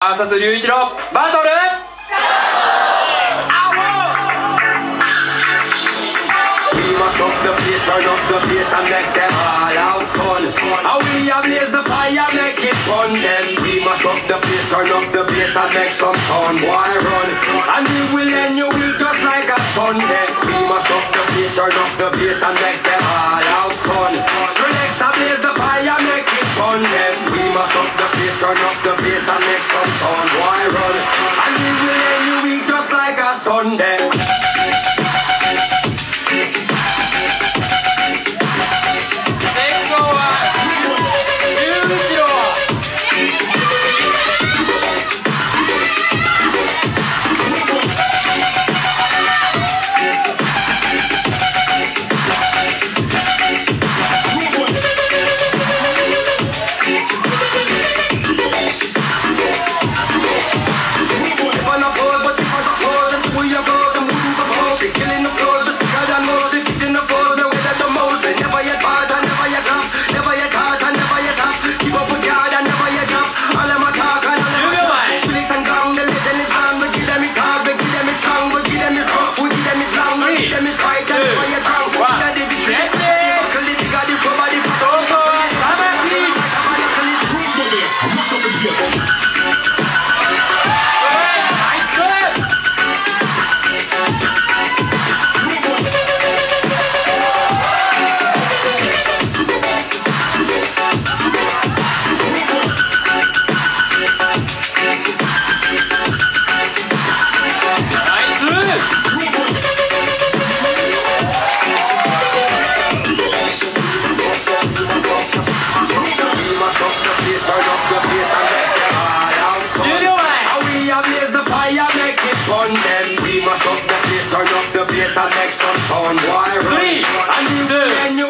VS 龍一郎バトル Mash up the place, turn up the bass and make them all have fun. How we blaze the fire, make it fun. Then we mash up the place, turn up the bass and make some fun. Boy run, and we will end your week just like a Sunday. We mash up the place, turn up the bass and make them all have fun. Skrillex blaze the fire, make it fun. Then we mash up the place, turn up the bass and make some fun. Boy run, and we will end your week just like a Sunday. Turn up the bass and make some fun, boy. 3, 2,